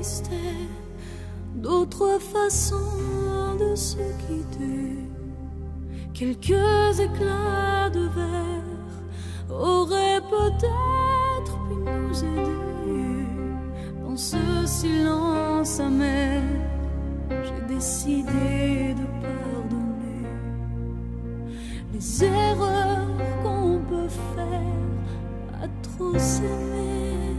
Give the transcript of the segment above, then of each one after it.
existait d'autres façons de se quitter. Quelques éclats de verre auraient peut-être pu nous aider. Dans ce silence amer, j'ai décidé de pardonner les erreurs qu'on peut faire à trop s'aimer.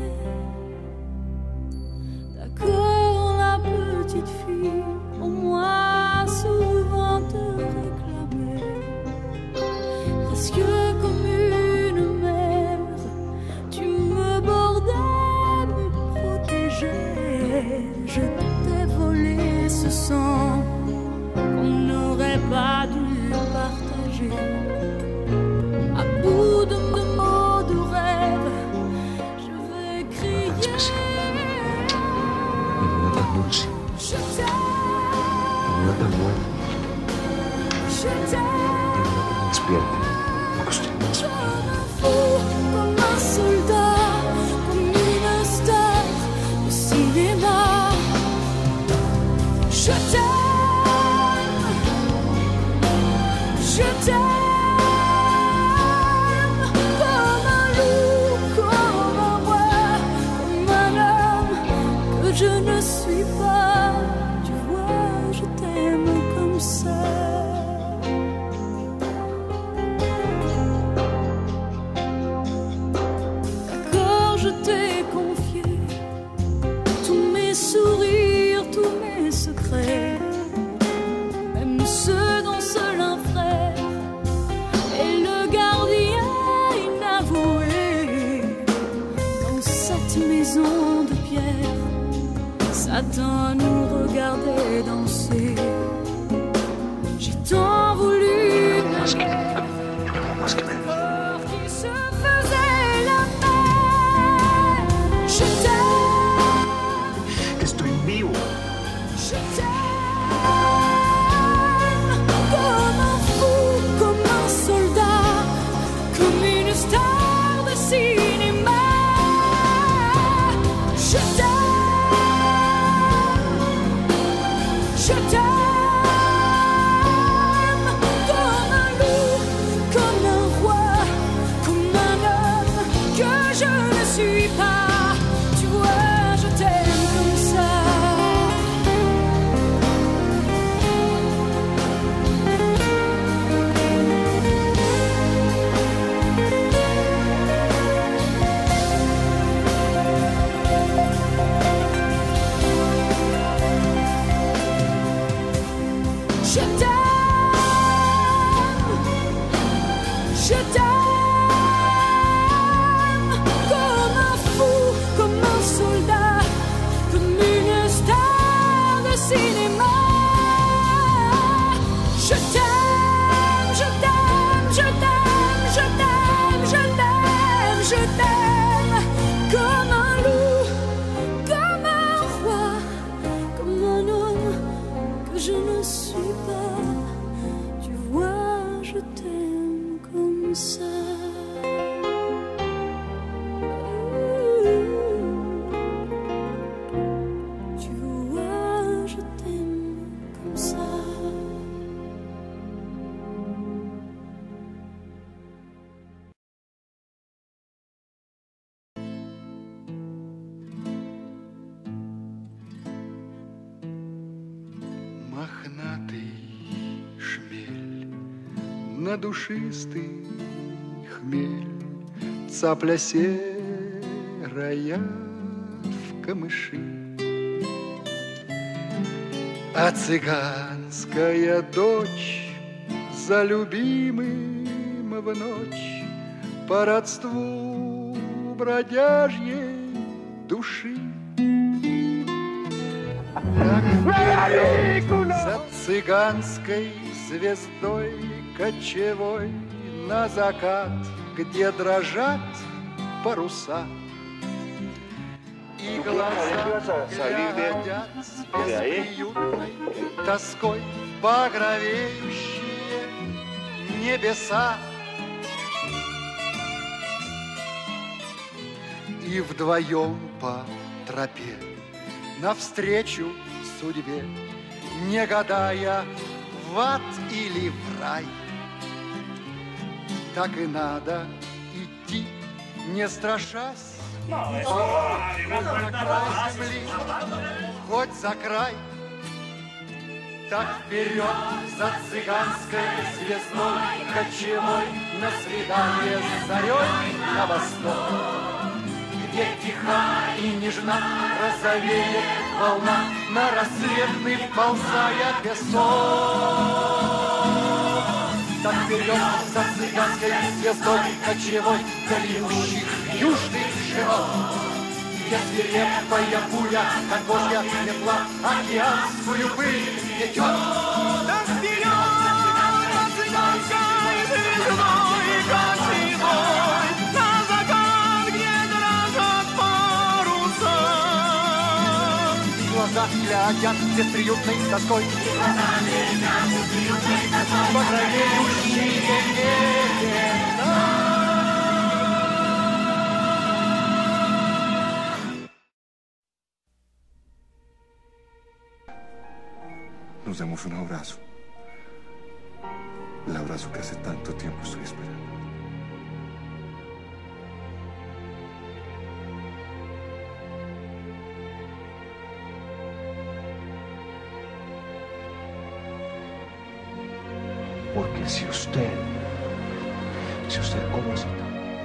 D'accord, la petite fille, pour moi souvent te réclamait, presque comme une mère, tu me bordais, me protégeais. Je t'ai volé ce sang qu'on n'aurait pas dû partager. À bout de mots de rêve, je vais crier. Je t'aime. Je t'aime. Comme un fou, comme un soldat, comme une star de cinéma. Je t'aime. Je t'aime. Comme un loup, comme un roi, comme un homme que je ne suis pas. Tu vois, je t'aime comme ça. D'accord, je t'ai confié tous mes sourires, tous mes secrets, même ceux dont seul un frère est le gardien inavoué. Dans cette maison de pierre, Satan nous regardait danser. J'ai tant voulu corps qui se faisait la paix. Je t'aime. Estoy vivo. Je t'aime. Comme un fou, comme un soldat, comme une star de cinéma. Je t'aime. Je t'aime. Comme un loup, comme un roi, comme un homme que je ne suis pas. Tu vois, je t'aime comme ça. Je t'aime. Je t'aime. Comme un fou, comme un soldat, comme une star de cinéma. Je t'aime, je t'aime, je t'aime, je t'aime, je t'aime, je t'aime. Comme un loup, comme un roi, comme un homme que je ne suis pas. Tu vois, je t'aime comme ça. Tu vois, je t'aime comme ça. Мохнатый шмель, надушистый хмель, цапля серая в камыши. А цыганская дочь за любимым в ночь по родству бродяжьей души. За цыганской звездой кочевой на закат, где дрожат паруса, и глаза глядят с бесприютной тоской багровеющие небеса. И вдвоем по тропе навстречу судьбе, не гадая, в ад или в рай. Так и надо идти, не страшась, хоть за край земли, хоть за край. Так вперед за цыганской звездой кочевой на свидание с зарей на восток, где тиха и нежна розовеет волна, на рассветный вползая песок. Так вперед за цыганской звездой кочевой длиннущих южных широт, где свирепая буря, как божья метла, океанскую пыль метет. Так вперед за цыганской звездой кочевой, на закат, где дрожат паруса. Глаза глядят бесприютной тоской, багровеющие небеса. Nos demos un abrazo. El abrazo que hace tanto tiempo estoy esperando. Porque si usted conoce tanto,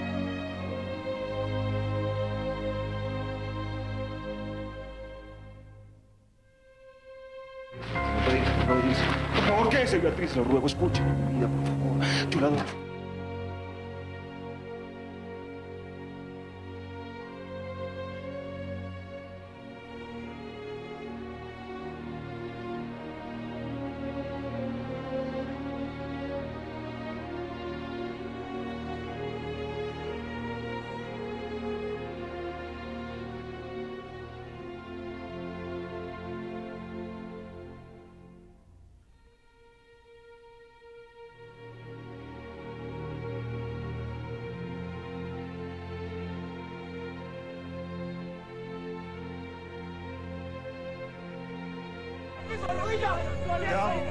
por favor, quédese, Beatriz, lo ruego, escuche mi vida, por favor. Yo la adoro. Te amo.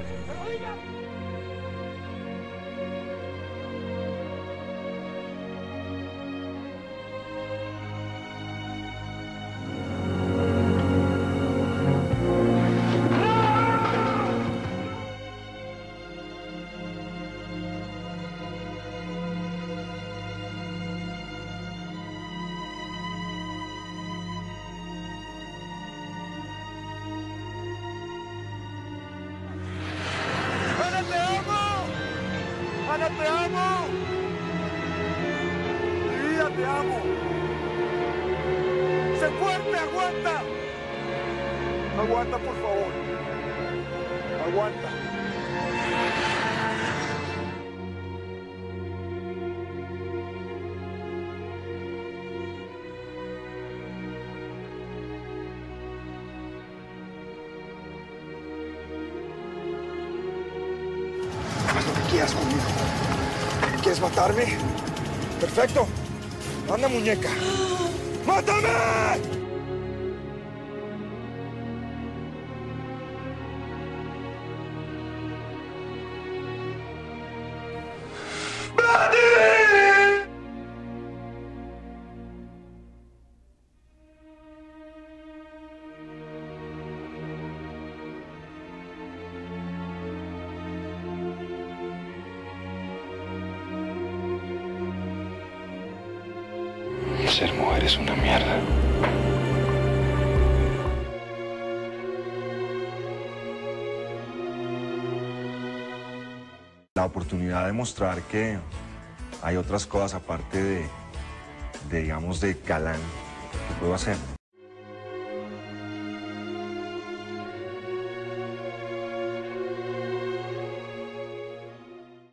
¡Ana, te amo! ¡Mi vida, te amo! ¡Sé fuerte, aguanta! Aguanta, por favor. Aguanta. Haz lo que quieras conmigo. ¿Quieres matarme? Perfecto. Anda, muñeca. ¡Mátame! Ser mujer es una mierda. La oportunidad de mostrar que hay otras cosas aparte de digamos, de galán que puedo hacer.